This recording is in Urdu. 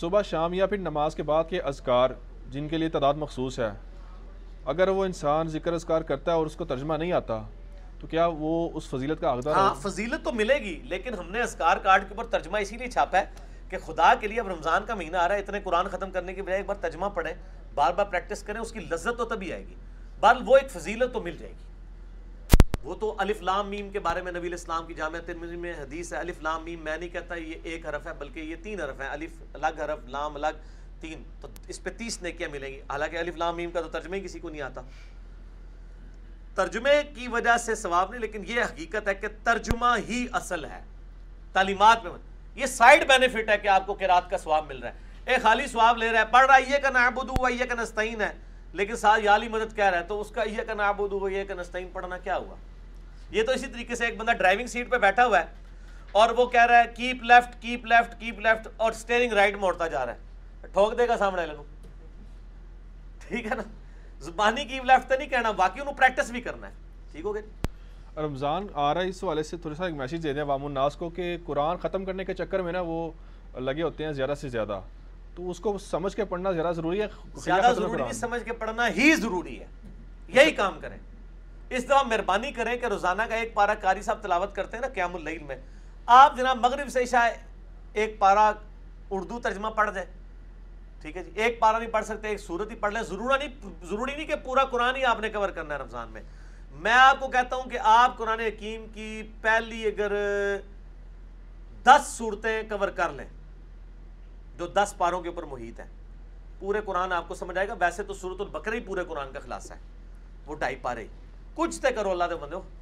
صبح شام یا پھر نماز کے بعد کے اذکار جن کے لیے تعداد مخصوص ہے، اگر وہ انسان ذکر اذکار کرتا ہے اور اس کو ترجمہ نہیں آتا تو کیا وہ اس فضیلت کا حقدار ہے؟ ہاں فضیلت تو ملے گی، لیکن ہم نے اذکار کارڈ کے اوپر ترجمہ اسی لیے چھاپا ہے کہ خدا کے لیے اب رمضان کا مہینہ آ رہا ہے، اتنے قرآن ختم کرنے کی بجائے ایک بار ترجمہ پڑھیں، بار بار پریکٹس کریں، اس کی لذت تو تبھی آئے گی، بہرحال وہ ایک فضیلت تو مل جائے گی۔ وہ تو الف لام میم کے بارے میں نبی علیہ السلام کی جامع ترمذی میں حدیث ہے، الف لام میم، میں نہیں کہتا یہ ایک حرف ہے بلکہ یہ 3 حرف ہیں، الف الگ حرف، لام الگ، 3، تو اس پہ 30 نیکیاں ملیں گی، حالانکہ الف لام میم کا تو ترجمہ ہی کسی کو نہیں آتا۔ ترجمے کی وجہ سے ثواب نہیں، لیکن یہ حقیقت ہے کہ ترجمہ ہی اصل ہے تعلیمات میں، یہ سائیڈ بینیفٹ ہے کہ آپ کو قرات کا ثواب مل رہا ہے، ایک خالی ثواب لے رہا ہے، پڑھ رہا ہے ایک نعبد و ایک نستعین ہے لیکن ساتھ یا علی مدد کہہ رہا ہے، تو اس کا ایک نعبد و ایک نستعین پڑھنا کیا ہوا؟ یہ تو اسی طریقے سے ایک بندہ ڈرائیونگ سیٹ پہ بیٹھا ہوا ہے اور وہ کہہ رہا ہے keep left keep left keep left, اور اسٹیئرنگ رائٹ موڑتا جا رہا ہے، ٹھوک دے گا سامنے والے کو، ٹھیک ہے نا؟ زبانی کیپ لیفٹ تو نہیں کہنا، باقی انہوں پریکٹس بھی کرنا ہے، ٹھیک ہو گیا؟ رمضان آ رہا ہے، اس حوالے سے تھوڑا سا ایک میسیج دے دیں عوام الناس کو کہ قرآن ختم کرنے کے چکر میں نا وہ لگے ہوتے ہیں زیادہ سے زیادہ، تو اس کو سمجھ کے پڑھنا زیادہ ضروری ہے؟ زیادہ ضروری نہیں، سمجھ کے پڑھنا ہی ضروری ہے، یہی کام کریں۔ اس دفعہ مہربانی کریں کہ روزانہ کا ایک پارہ قاری صاحب تلاوت کرتے ہیں نا قیام اللیل میں، آپ جناب مغرب سے عشاء ایک پارہ اردو ترجمہ پڑھ دیں، ٹھیک ہے جی، ایک پارہ نہیں پڑھ سکتے ایک سورت ہی پڑھ لیں، ضروری نہیں کہ پورا قرآن ہی آپ نے کور کرنا ہے رمضان میں۔ میں آپ کو کہتا ہوں کہ آپ قرآن حکیم کی پہلی اگر 10 صورتیں کور کر لیں جو 10 پاروں کے اوپر محیط ہیں، پورے قرآن آپ کو سمجھ آئے گا۔ ویسے تو سورۃ البقرہ ہی پورے قرآن کا خلاصہ ہے، وہ 2.5 پارے ہی، کچھ تے کرو اللہ دے بندو۔